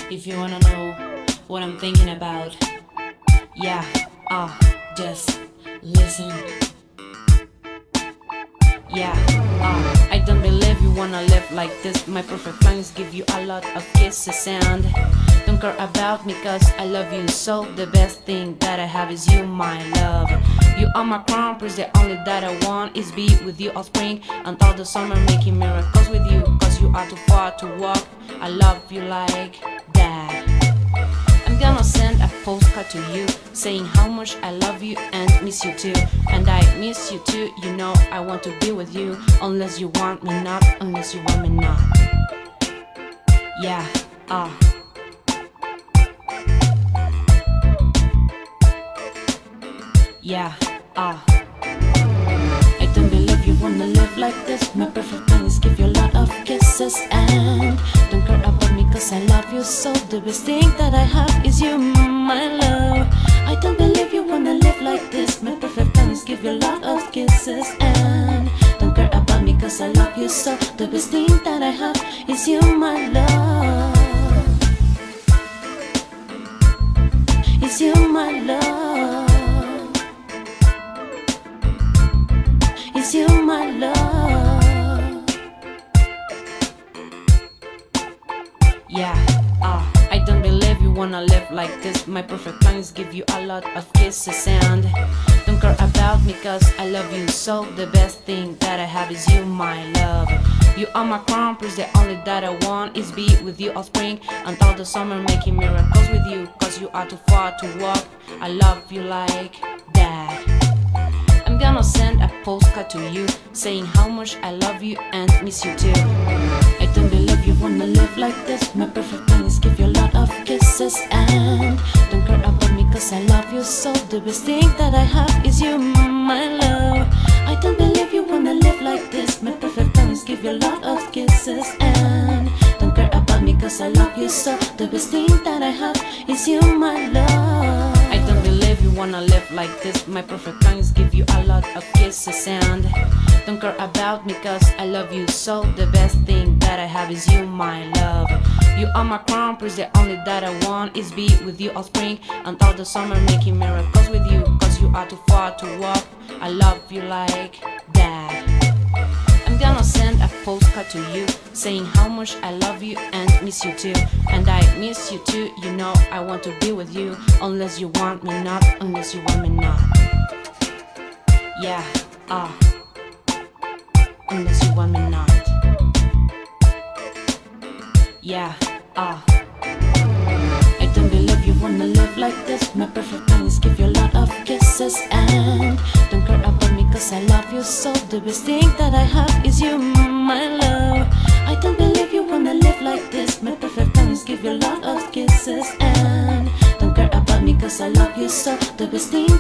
If you wanna know what I'm thinking about, yeah, just listen. Yeah, I don't believe you wanna live like this. My perfect plans give you a lot of kisses and don't care about me cause I love you so. The best thing that I have is you, my love. You are my crown prince, the only that I want is be with you all spring and all the summer, making miracles with you cause you are too far to walk. I love you like that. I'm gonna send a postcard to you saying how much I love you and miss you too. And I miss you too, you know I want to be with you. Unless you want me not, unless you want me not. Yeah, yeah, I don't believe you wanna live like this. My perfect plan is give you a lot of kisses and don't care about me cause I love you so. The best thing that I have is you, my love. I don't believe you wanna live like this. My perfect plan is give you a lot of kisses and don't care about me cause I love you so. The best thing that I have is you, my love. It's you, my love. It's you, my love. Yeah, I don't believe you wanna live like this. My perfect plan is give you a lot of kisses and don't care about me cause I love you so. The best thing that I have is you, my love. You are my crown prince, the only that I want is be with you all spring and all the summer, making miracles with you cause you are too far to walk. I love you like that. I'm gonna send a postcard to you saying how much I love you and miss you too. I don't believe you wanna live like this. My perfect plan is give you a lot of kisses and don't care about me cause I love you so. The best thing that I have is you, my love. I don't believe you wanna live like this. My perfect plan is give you a lot of kisses and don't care about me cause I love you so. The best thing that I have is you, my love. I don't believe you wanna live like this. My perfect plan is give you a lot of kisses and don't care about me cause I love you so. The best thing that I have is you, my love. You are my crown prince, the only that I want is be with you all spring and all the summer, making miracles with you cause you are too far to walk. I love you like that. I'm gonna send a postcard to you saying how much I love you and miss you too. And I miss you too, you know I want to be with you. Unless you want me not, unless you want me not. Yeah, unless you want me not. Yeah, I don't believe you wanna live like this. My perfect plan is give you a lot of kisses and don't care about me cause I love you so. The best thing that I have is you, my love. I don't believe you wanna live like this. My perfect plan is give you a lot of kisses and don't care about me cause I love you so. The best thing